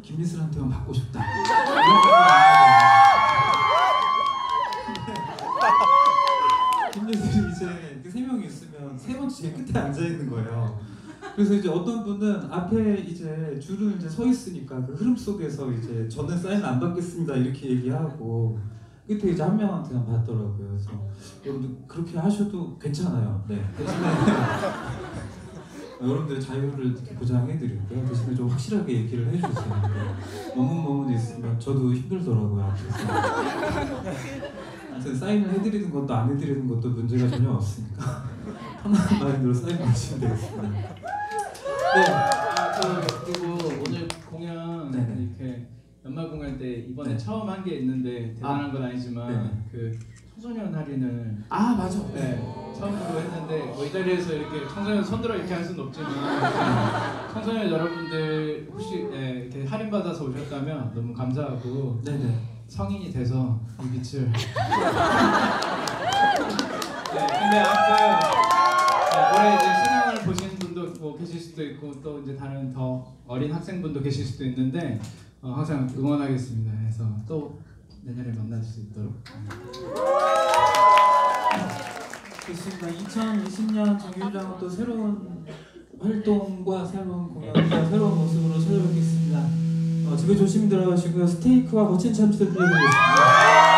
김미슬한테만 받고 싶다. 김미슬이 이제 이렇게 3명이 있으면 3번째 제일 끝에 앉아 있는 거예요. 그래서 이제 어떤 분은 앞에 이제 줄을 이제 서 있으니까 그 흐름 속에서 이제 저는 사인 안 받겠습니다 이렇게 얘기하고 끝에 이제 한 명한테만 받더라고요. 그래서 여러분들 그렇게 하셔도 괜찮아요. 네. 대신에 여러분들의 자유를 이렇게 보장해드릴게요. 대신에 좀 확실하게 얘기를 해주세요. 머뭇머뭇 있으면 저도 힘들더라고요. 앞에서. 사인을 해드리는 것도 안 해드리는 것도 문제가 전혀 없으니까 편안한 마인드로 사인 받으시면 되겠습니다. 네. 그리고 오늘 공연 네네. 이렇게 연말 공연 때 이번에 네. 처음 한 게 있는데 대단한 건 아니지만 네네. 그 청소년 할인을 맞아. 네, 처음으로 했는데 뭐 이 자리에서 이렇게 청소년 손들어 이렇게 할 수는 없지만 청소년 여러분들 혹시 이렇게 할인 받아서 오셨다면 너무 감사하고 네네. 성인이 돼서 이 빛을 근데 아무튼 올해 이제 수능을 보시는 분도 뭐 계실 수도 있고 또 이제 다른 더 어린 학생분도 계실 수도 있는데 항상 응원하겠습니다. 해서 또 내년에 만날 수 있도록. 좋습니다. 2020년 정규일장은 또 새로운 활동과 새로운 공연과 새로운 모습으로 찾아뵙겠습니다. 집에 조심히 들어가시고요. 스테이크와 거친 참치들 빌려드리겠습니다.